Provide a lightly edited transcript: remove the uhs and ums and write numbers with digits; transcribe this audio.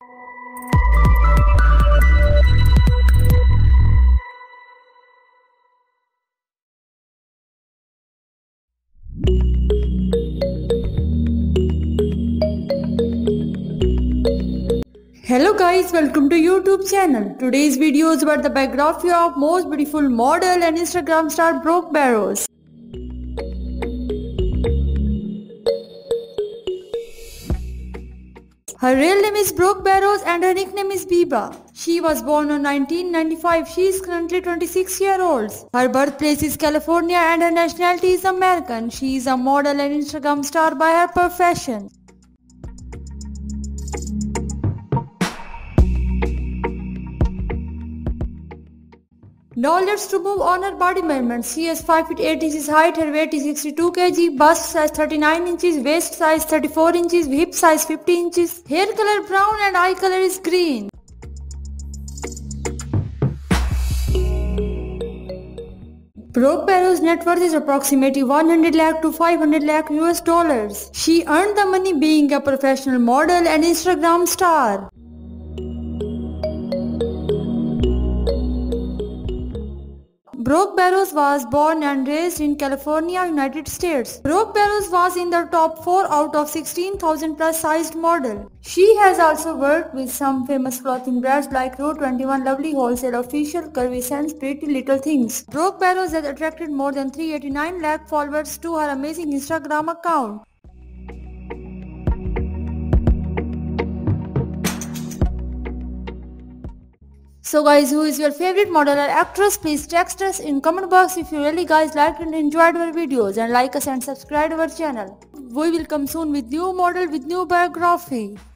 Hello guys, welcome to YouTube channel. Today's video is about the biography of most beautiful model and Instagram star Brooke Burrows. Her real name is Brooke Burrows and her nickname is Biba. She was born on 1995. She is currently 26 years old. Her birthplace is California and her nationality is American. She is a model and Instagram star by her profession. Now let's to move on her body measurements. She is 5 feet 8 inches height, her weight is 62 kg, bust size 39 inches, waist size 34 inches, hip size 50 inches, hair color brown and eye color is green. Brooke Burrows' net worth is approximately 100 lakh to 500 lakh US dollars. She earned the money being a professional model and Instagram star. Brooke Burrows was born and raised in California, United States. Brooke Burrows was in the top 4 out of 16,000 plus sized model. She has also worked with some famous clothing brands like Rue 21, Lovely Wholesale Official, Curvy Sense, Pretty Little Things. Brooke Burrows has attracted more than 389 lakh followers to her amazing Instagram account. So guys, who is your favorite model or actress? Please text us in comment box if you really guys liked and enjoyed our videos, and like us and subscribe our channel. We will come soon with new model with new biography.